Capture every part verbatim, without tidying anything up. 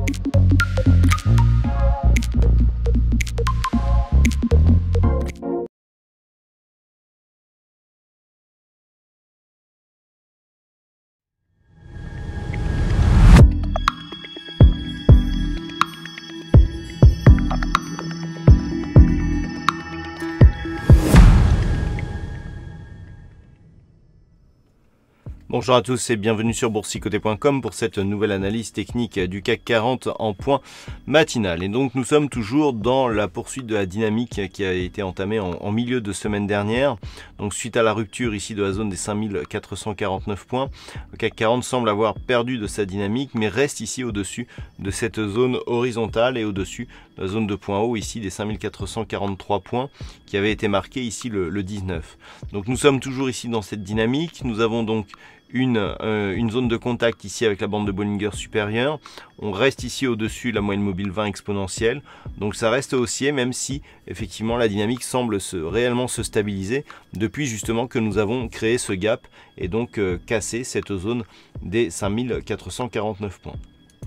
Bonjour à tous et bienvenue sur boursicoté point com pour cette nouvelle analyse technique du C A C quarante en point matinal. Et donc nous sommes toujours dans la poursuite de la dynamique qui a été entamée en, en milieu de semaine dernière. Donc suite à la rupture ici de la zone des cinq mille quatre cent quarante-neuf points, le C A C quarante semble avoir perdu de sa dynamique mais reste ici au-dessus de cette zone horizontale et au-dessus de la zone de point haut ici des cinq mille quatre cent quarante-trois points qui avait été marqué ici le, le dix-neuf. Donc nous sommes toujours ici dans cette dynamique. Nous avons donc Une, euh, une zone de contact ici avec la bande de Bollinger supérieure. On reste ici au-dessus de la moyenne mobile vingt exponentielle. Donc ça reste haussier même si effectivement la dynamique semble se, réellement se stabiliser depuis justement que nous avons créé ce gap et donc euh, cassé cette zone des cinq mille quatre cent quarante-neuf points.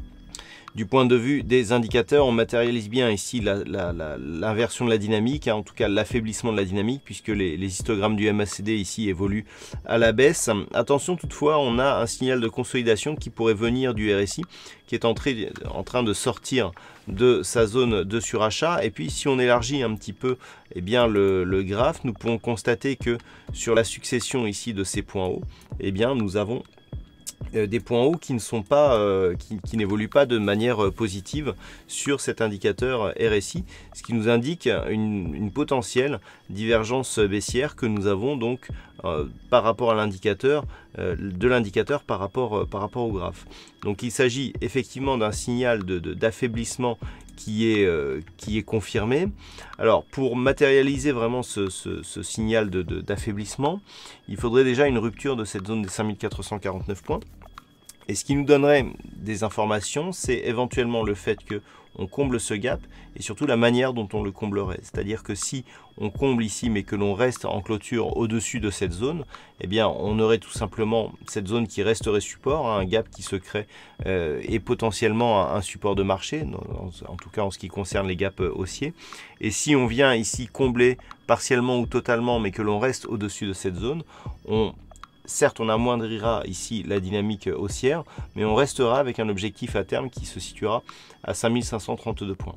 Du point de vue des indicateurs, on matérialise bien ici l'inversion de la dynamique, hein, en tout cas l'affaiblissement de la dynamique, puisque les, les histogrammes du M A C D ici évoluent à la baisse. Attention toutefois, on a un signal de consolidation qui pourrait venir du R S I, qui est entré, en train de sortir de sa zone de surachat. Et puis si on élargit un petit peu eh bien, le, le graphe, nous pouvons constater que sur la succession ici de ces points hauts, eh bien, nous avons des points hauts qui ne sont pas, euh, qui, qui n'évoluent pas de manière positive sur cet indicateur R S I, ce qui nous indique une, une potentielle divergence baissière que nous avons donc euh, par rapport à l'indicateur, euh, de l'indicateur par rapport, euh, par rapport au graphe. Donc il s'agit effectivement d'un signal de, de, d'affaiblissement qui est, euh, qui est confirmé. Alors pour matérialiser vraiment ce, ce, ce signal de, de, d'affaiblissement, il faudrait déjà une rupture de cette zone des cinq mille quatre cent quarante-neuf points. Et ce qui nous donnerait des informations, c'est éventuellement le fait que on comble ce gap et surtout la manière dont on le comblerait. C'est-à-dire que si on comble ici mais que l'on reste en clôture au-dessus de cette zone, eh bien on aurait tout simplement cette zone qui resterait support, hein, un gap qui se crée euh, et potentiellement un, un support de marché, en, en tout cas en ce qui concerne les gaps haussiers. Et si on vient ici combler partiellement ou totalement mais que l'on reste au-dessus de cette zone, on certes, on amoindrira ici la dynamique haussière, mais on restera avec un objectif à terme qui se situera à cinq mille cinq cent trente-deux points.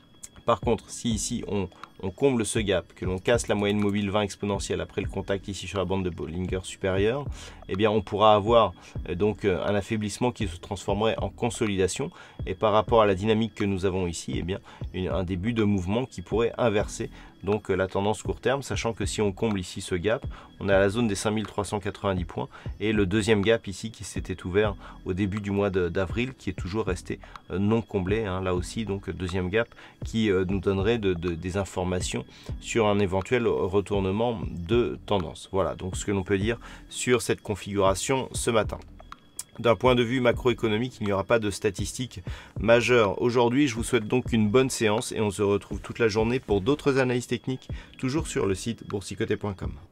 Par contre, si ici on, on comble ce gap, que l'on casse la moyenne mobile vingt exponentielle après le contact ici sur la bande de Bollinger supérieure, eh bien on pourra avoir euh, donc un affaiblissement qui se transformerait en consolidation et par rapport à la dynamique que nous avons ici, eh bien une, un début de mouvement qui pourrait inverser donc la tendance court terme, sachant que si on comble ici ce gap, on a la zone des cinq mille trois cent quatre-vingt-dix points et le deuxième gap ici qui s'était ouvert au début du mois d'avril qui est toujours resté euh, non comblé, hein, là aussi donc deuxième gap qui euh, nous donnerait de, de, des informations sur un éventuel retournement de tendance. Voilà donc ce que l'on peut dire sur cette configuration ce matin. D'un point de vue macroéconomique, il n'y aura pas de statistiques majeures aujourd'hui. Je vous souhaite donc une bonne séance et on se retrouve toute la journée pour d'autres analyses techniques, toujours sur le site boursicoté point com.